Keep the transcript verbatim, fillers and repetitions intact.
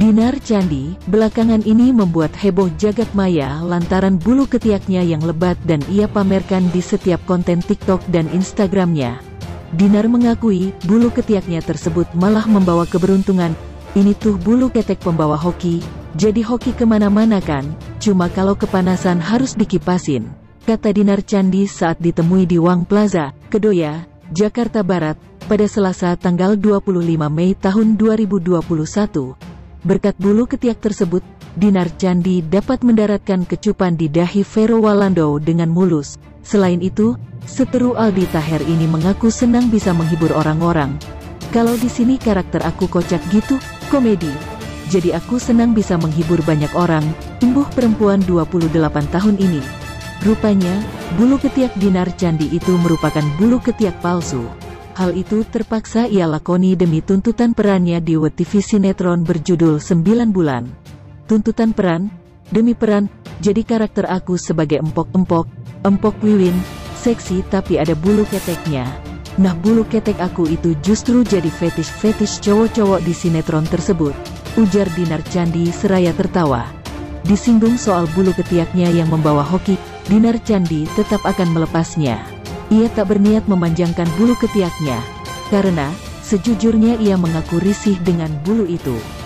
Dinar Candi belakangan ini membuat heboh jagat maya lantaran bulu ketiaknya yang lebat dan ia pamerkan di setiap konten TikTok dan Instagramnya. Dinar mengakui bulu ketiaknya tersebut malah membawa keberuntungan. Ini tuh bulu ketek pembawa hoki, jadi hoki kemana-mana kan, cuma kalau kepanasan harus dikipasin, kata Dinar Candi saat ditemui di Wang Plaza, Kedoya, Jakarta Barat, pada Selasa tanggal dua puluh lima Mei tahun dua ribu dua puluh satu. Berkat bulu ketiak tersebut, Dinar Candi dapat mendaratkan kecupan di dahi Vero Walando dengan mulus. Selain itu, seteru Aldi Taher ini mengaku senang bisa menghibur orang-orang. Kalau di sini karakter aku kocak gitu, komedi. Jadi aku senang bisa menghibur banyak orang, tumbuh perempuan dua puluh delapan tahun ini. Rupanya, bulu ketiak Dinar Candi itu merupakan bulu ketiak palsu. Hal itu terpaksa ia lakoni demi tuntutan perannya di W T V sinetron berjudul sembilan bulan. Tuntutan peran, demi peran, jadi karakter aku sebagai empok-empok, empok wiwin, seksi tapi ada bulu keteknya. Nah bulu ketek aku itu justru jadi fetish-fetish cowok-cowok di sinetron tersebut, ujar Dinar Candi seraya tertawa. Disinggung soal bulu ketiaknya yang membawa hoki, Dinar Candi tetap akan melepasnya. Ia tak berniat memanjangkan bulu ketiaknya, karena sejujurnya ia mengaku risih dengan bulu itu.